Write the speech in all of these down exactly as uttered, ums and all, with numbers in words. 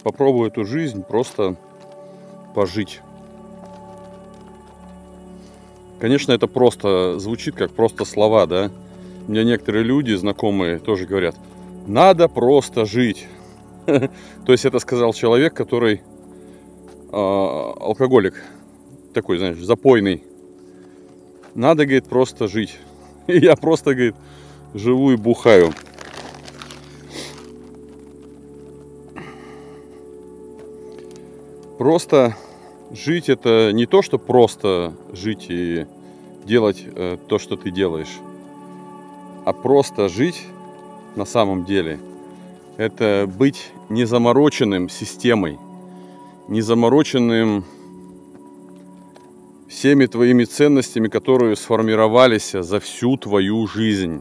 попробуй эту жизнь просто пожить. Конечно, это просто звучит как просто слова, да? У меня некоторые люди, знакомые, тоже говорят: надо просто жить. То есть это сказал человек, который алкоголик, такой, знаешь, запойный. Надо, говорит, просто жить. И я просто, говорит, живу и бухаю. Просто жить — это не то, что просто жить и делать э, то, что ты делаешь, а просто жить на самом деле — это быть не замороченным системой, не замороченным всеми твоими ценностями, которые сформировались за всю твою жизнь.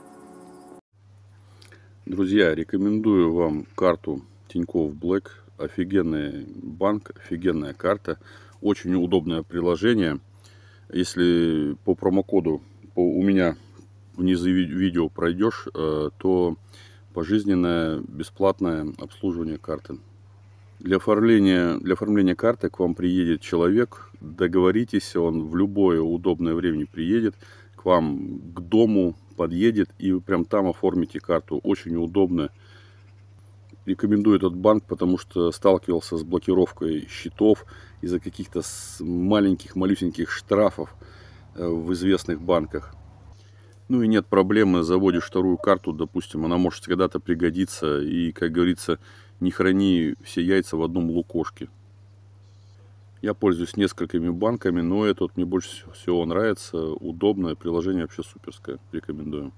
Друзья, рекомендую вам карту Тинькофф Black. Офигенный банк, офигенная карта, очень удобное приложение. Если по промокоду по, у меня внизу видео пройдешь, то пожизненное бесплатное обслуживание карты. Для оформления, для оформления карты к вам приедет человек, договоритесь, он в любое удобное время приедет к вам, к дому подъедет, и вы прям там оформите карту. Очень удобно. Рекомендую этот банк, потому что сталкивался с блокировкой счетов из-за каких-то маленьких, малюсеньких штрафов в известных банках. Ну и нет проблемы, заводишь вторую карту, допустим, она может когда-то пригодиться. И, как говорится, не храни все яйца в одном лукошке. Я пользуюсь несколькими банками, но этот мне больше всего нравится. Удобное приложение, вообще суперское. Рекомендую.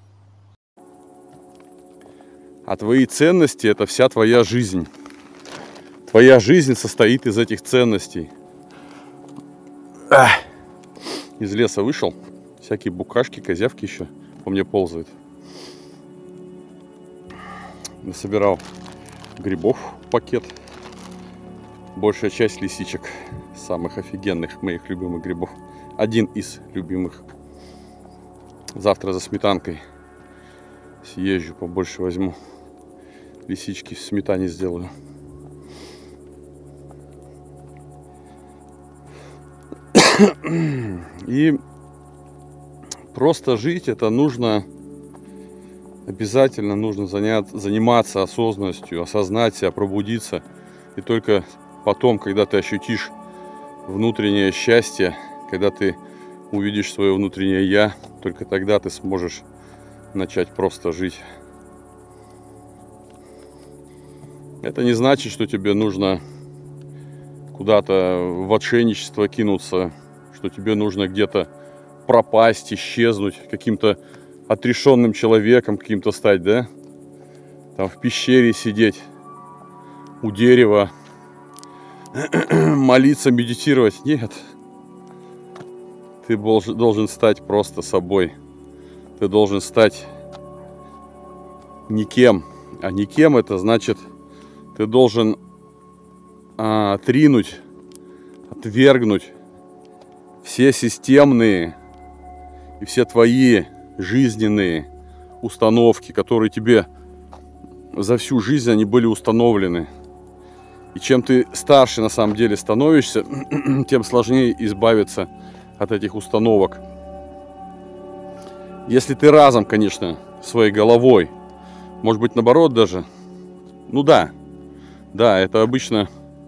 А твои ценности — это вся твоя жизнь. Твоя жизнь состоит из этих ценностей. Ах. Из леса вышел. Всякие букашки, козявки еще по мне ползают. Насобирал грибов в пакет. Большая часть лисичек. Самых офигенных моих любимых грибов. Один из любимых. Завтра за сметанкой съезжу, побольше возьму. Лисички в сметане сделаю. И просто жить — это нужно, обязательно нужно занять, заниматься осознанностью, осознать себя, пробудиться. И только потом, когда ты ощутишь внутреннее счастье, когда ты увидишь свое внутреннее я, только тогда ты сможешь начать просто жить. Это не значит, что тебе нужно куда-то в отшельничество кинуться, что тебе нужно где-то пропасть, исчезнуть, каким-то отрешенным человеком каким-то стать, да? Там в пещере сидеть, у дерева, молиться, медитировать. Нет. Ты должен стать просто собой. Ты должен стать никем. А никем — это значит, ты должен а, отринуть, отвергнуть все системные и все твои жизненные установки, которые тебе за всю жизнь они были установлены. И чем ты старше на самом деле становишься, тем сложнее избавиться от этих установок. Если ты разом, конечно, своей головой, может быть, наоборот даже, ну да, да, это обычно,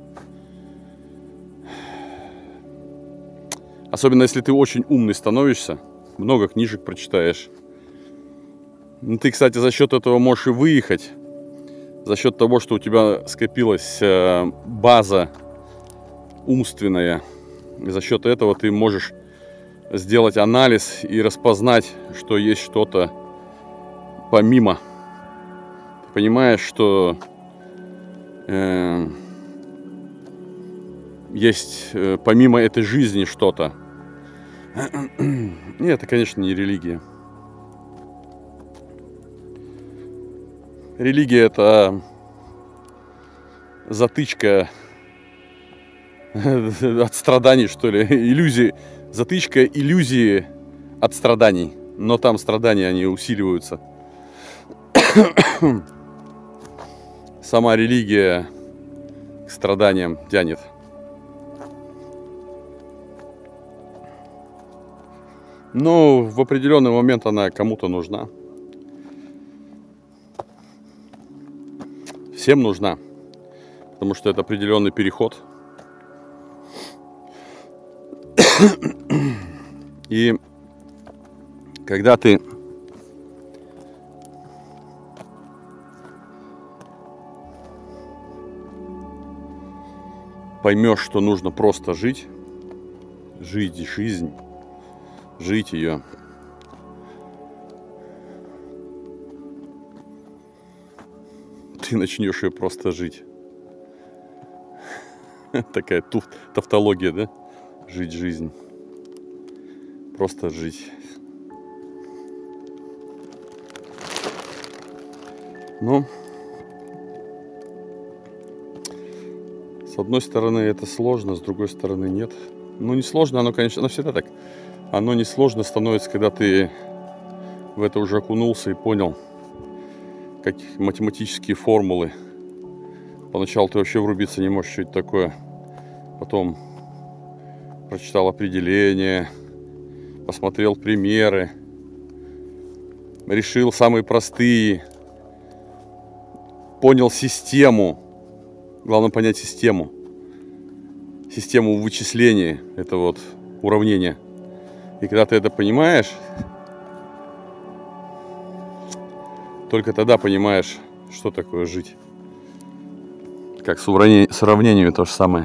особенно если ты очень умный становишься, много книжек прочитаешь. Ну, ты, кстати, за счет этого можешь и выехать, за счет того, что у тебя скопилась база умственная, и за счет этого ты можешь сделать анализ и распознать, что есть что-то помимо. Ты понимаешь, что э, есть э, помимо этой жизни что-то. Нет, это, конечно, не религия. Религия — это затычка от страданий, что ли, иллюзии, затычка иллюзии от страданий, но там страдания, они усиливаются. Сама религия страданиям тянет. Но в определенный момент она кому-то нужна. Всем нужна. Потому что это определенный переход. И когда ты поймешь, что нужно просто жить, жить жизнь, жить ее, ты начнешь ее просто жить. Такая туф, тавтология, да? Жить жизнь. Просто жить. Ну, с одной стороны это сложно, с другой стороны нет. Ну, не сложно, оно, конечно, оно всегда так. Оно не сложно становится, когда ты в это уже окунулся и понял, как математические формулы. Поначалу ты вообще врубиться не можешь, что это такое. Потом прочитал определение, посмотрел примеры, решил самые простые, понял систему. Главное понять систему. Систему вычисления. Это вот уравнение. И когда ты это понимаешь, только тогда понимаешь, что такое жить. Как с уравнением то же самое.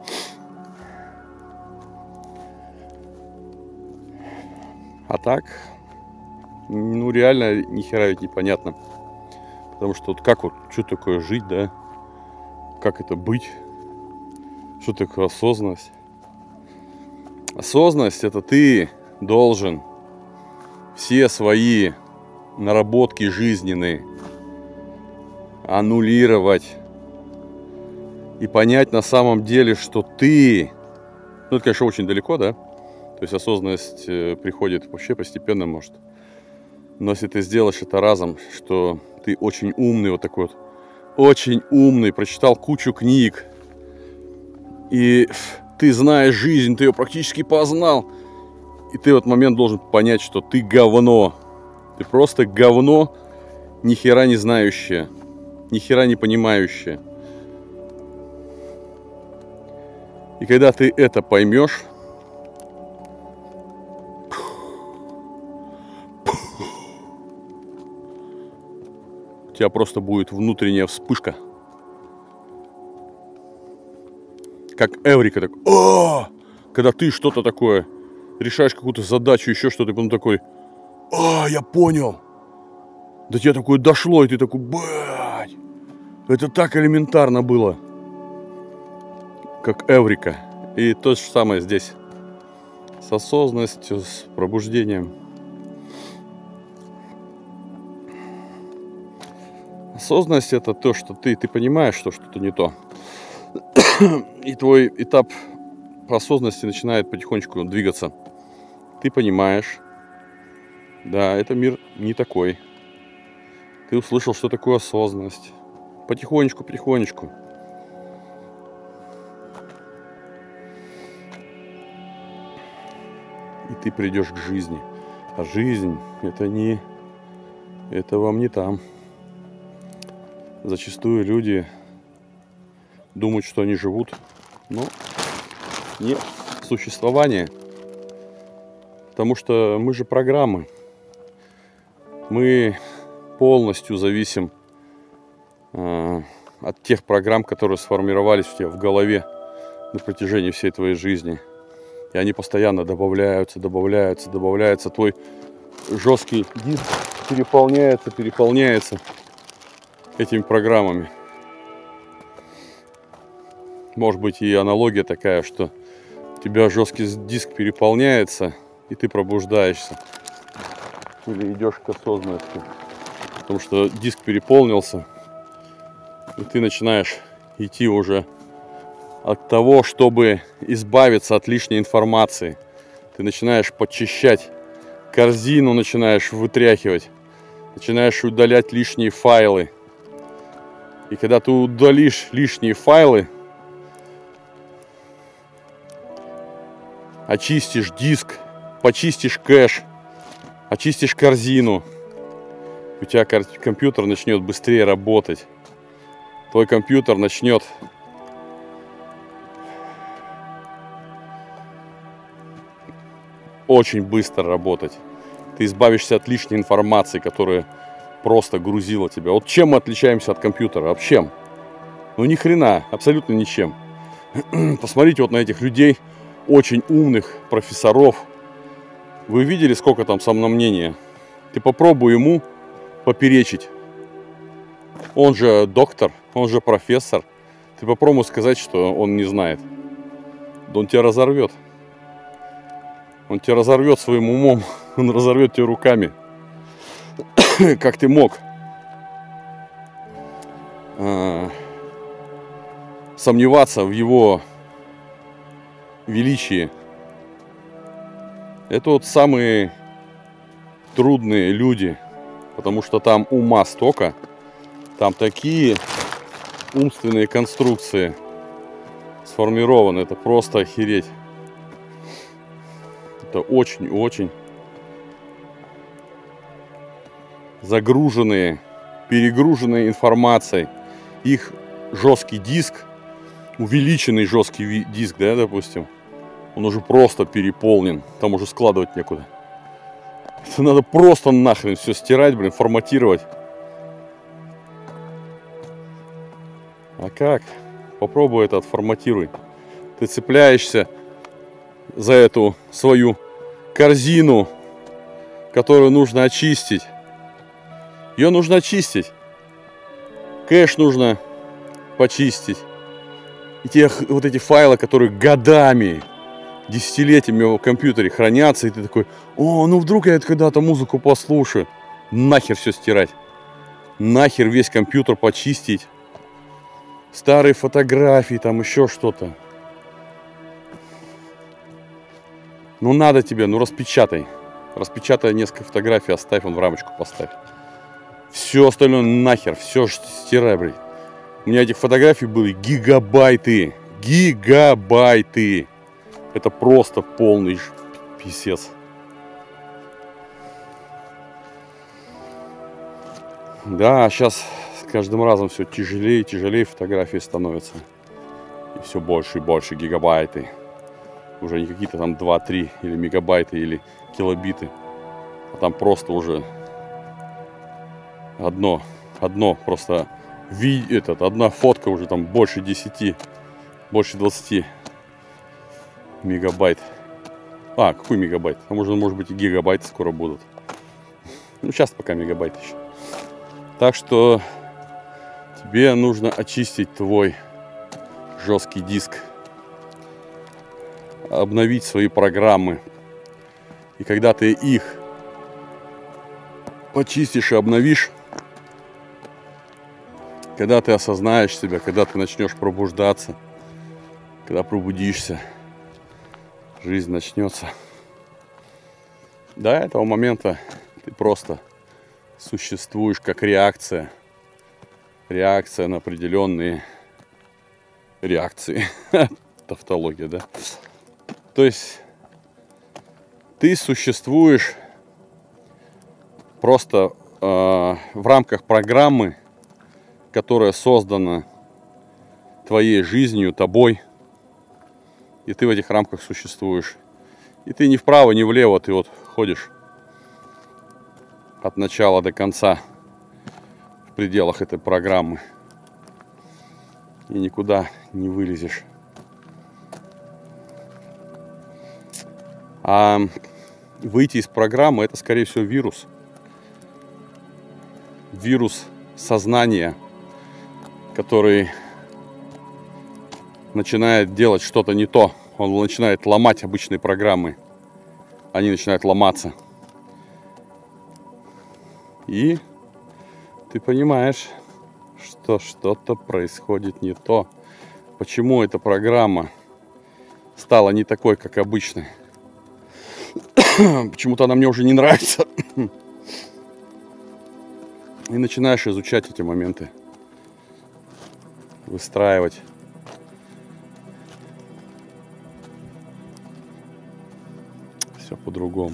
А так, ну реально ни хера ведь непонятно. Потому что вот как вот, что такое жить, да? Как это быть? Что такое осознанность? Осознанность — это ты должен все свои наработки жизненные аннулировать и понять на самом деле, что ты... Ну, это, конечно, очень далеко, да? То есть осознанность приходит вообще постепенно, может. Но если ты сделаешь это разом, что ты очень умный, вот такой вот, очень умный, прочитал кучу книг, и ты знаешь жизнь, ты ее практически познал, и ты в этот момент должен понять, что ты говно. Ты просто говно, ни хера не знающее, ни хера не понимающее. И когда ты это поймешь, у тебя просто будет внутренняя вспышка. Как эврика, так, о! Когда ты что-то такое решаешь, какую-то задачу, еще что-то, и потом такой, а, я понял. До тебя такое дошло, и ты такой, блядь, это так элементарно было. Как эврика. И то же самое здесь. С осознанностью, с пробуждением. Осознанность — это то, что ты, ты понимаешь, что что-то не то. И твой этап осознанности начинает потихонечку двигаться. Ты понимаешь, да, это мир не такой. Ты услышал, что такое осознанность. Потихонечку, потихонечку. И ты придешь к жизни. А жизнь — это не... Это вам не там. Зачастую люди думают, что они живут, но не существование. Потому что мы же программы. Мы полностью зависим э, от тех программ, которые сформировались у тебя в голове на протяжении всей твоей жизни. И они постоянно добавляются, добавляются, добавляются. Твой жесткий диск переполняется, переполняется этими программами. Может быть, и аналогия такая, что у тебя жесткий диск переполняется, и ты пробуждаешься. Или идешь к осознанности. Потому что диск переполнился, и ты начинаешь идти уже от того, чтобы избавиться от лишней информации. Ты начинаешь подчищать корзину, начинаешь вытряхивать, начинаешь удалять лишние файлы. И когда ты удалишь лишние файлы, очистишь диск, почистишь кэш, очистишь корзину, у тебя компьютер начнет быстрее работать. Твой компьютер начнет очень быстро работать. Ты избавишься от лишней информации, которая просто грузила тебя. Вот чем мы отличаемся от компьютера? Об чем? Ну ни хрена, абсолютно ничем. Посмотрите вот на этих людей, очень умных профессоров. Вы видели, сколько там сомнения? Ты попробуй ему поперечить. Он же доктор, он же профессор. Ты попробуй сказать, что он не знает. Да он тебя разорвет. Он тебя разорвет своим умом. Он разорвет тебя руками. Как ты мог а, сомневаться в его величии? Это вот самые трудные люди, потому что там ума столько, там такие умственные конструкции сформированы, это просто охереть. Это очень-очень загруженные, перегруженные информацией. Их жесткий диск, увеличенный жесткий диск, да, допустим, он уже просто переполнен, там уже складывать некуда. Это надо просто нахрен все стирать, блин, форматировать. А как? Попробуй это отформатируй. Ты цепляешься за эту свою корзину, которую нужно очистить. Ее нужно очистить. Кэш нужно почистить. И те вот эти файлы, которые годами, десятилетиями в компьютере хранятся, и ты такой: о, ну вдруг я когда-то музыку послушаю. Нахер все стирать. Нахер весь компьютер почистить. Старые фотографии, там еще что-то. Ну надо тебе, ну распечатай. Распечатай несколько фотографий, оставь, он в рамочку поставь. Все остальное нахер, все стирай, блядь. У меня этих фотографий были гигабайты. Гигабайты. Это просто полный писец. Да, сейчас с каждым разом все тяжелее и тяжелее фотографии становятся. И все больше и больше гигабайты. Уже не какие-то там два-три или мегабайты или килобиты. А там просто уже одно, одно просто ви, этот, одна фотка уже там больше десяти, больше двадцати мегабайт. А, какой мегабайт? А может, может быть и гигабайты скоро будут. Ну, сейчас пока мегабайт еще. Так что тебе нужно очистить твой жесткий диск, обновить свои программы. И когда ты их почистишь и обновишь, когда ты осознаешь себя, когда ты начнешь пробуждаться, когда пробудишься, жизнь начнется. До этого момента ты просто существуешь как реакция. Реакция на определенные реакции. Тавтология, да? То есть ты существуешь просто э, в рамках программы, которая создана твоей жизнью, тобой. И ты в этих рамках существуешь. И ты ни вправо, ни влево, ты вот ходишь от начала до конца в пределах этой программы. И никуда не вылезешь. А выйти из программы — это, скорее всего, вирус. Вирус сознания, который начинает делать что-то не то. Он начинает ломать обычные программы. Они начинают ломаться. И ты понимаешь, что что-то происходит не то. Почему эта программа стала не такой, как обычно? Почему-то она мне уже не нравится. И начинаешь изучать эти моменты. Выстраивать. по-другому.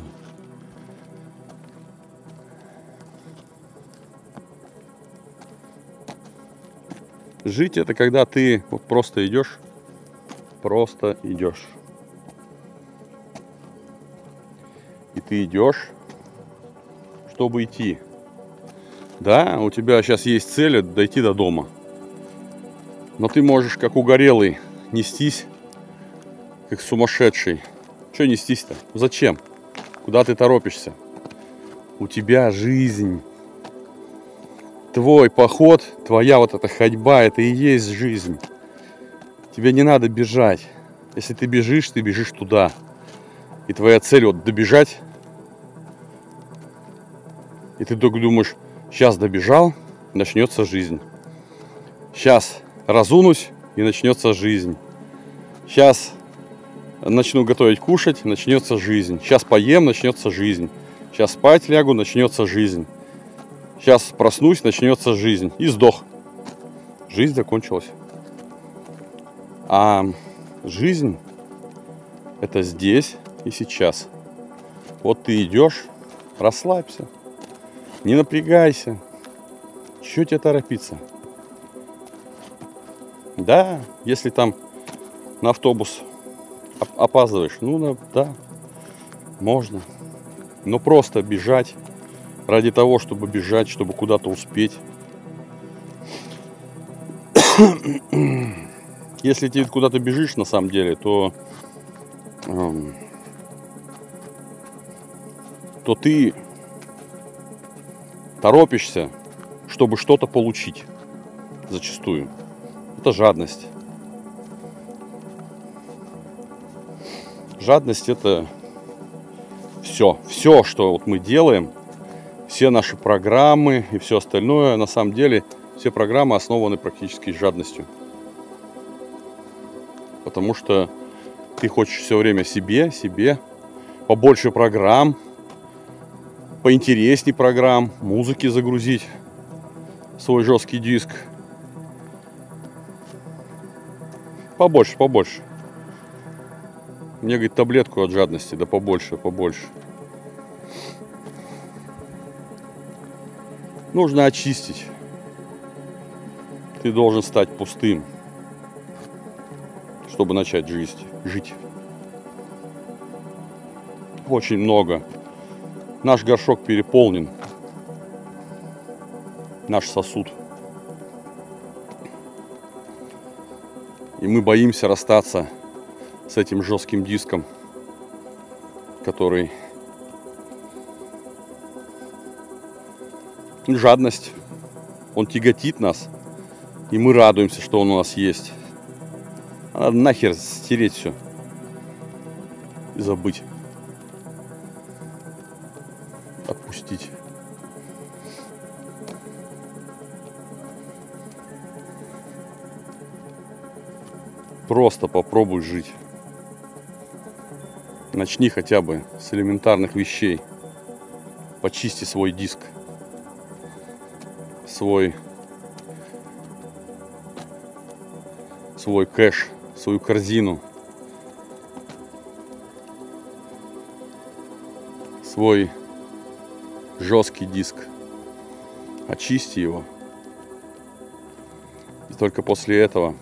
Жить — это когда ты вот просто идешь, просто идешь. И ты идешь, чтобы идти. Да, у тебя сейчас есть цель дойти до дома. Но ты можешь, как угорелый, нестись, как сумасшедший. Что нестись-то? Зачем? Куда ты торопишься? У тебя жизнь. Твой поход, твоя вот эта ходьба, это и есть жизнь. Тебе не надо бежать. Если ты бежишь, ты бежишь туда. И твоя цель вот добежать. И ты только думаешь, сейчас добежал, начнется жизнь. Сейчас разунусь, и начнется жизнь. Сейчас начну готовить кушать, начнется жизнь. Сейчас поем, начнется жизнь. Сейчас спать лягу, начнется жизнь. Сейчас проснусь, начнется жизнь. И сдох. Жизнь закончилась. А жизнь — это здесь и сейчас. Вот ты идешь, расслабься. Не напрягайся. Чего тебе торопиться? Да, если там на автобус опаздываешь, ну да, можно. Но просто бежать ради того, чтобы бежать, чтобы куда-то успеть. Если ты куда-то бежишь на самом деле, то, эм, то ты торопишься, чтобы что-то получить. Зачастую. Это жадность. Жадность — это все. Все, что вот мы делаем, все наши программы и все остальное, на самом деле, все программы основаны практически жадностью. Потому что ты хочешь все время себе, себе, побольше программ, поинтересней программ, музыки загрузить в свой жесткий диск. Побольше, побольше. Мне, говорит, таблетку от жадности, да побольше, побольше. Нужно очистить. Ты должен стать пустым, чтобы начать жить. жить. Очень много. Наш горшок переполнен. Наш сосуд. И мы боимся расстаться с этим жестким диском, который... Жадность. Он тяготит нас. И мы радуемся, что он у нас есть. А надо нахер стереть все. И забыть. Отпустить. Просто попробуй жить. Начни хотя бы с элементарных вещей. Почисти свой диск. Свой, свой кэш, свою корзину. Свой жесткий диск. Очисти его. И только после этого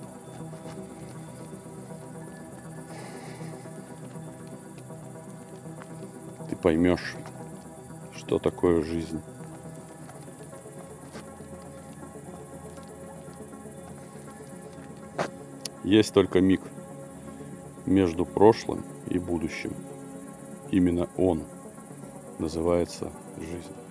ты поймешь, что такое жизнь. Есть только миг между прошлым и будущим. Именно он называется жизнь.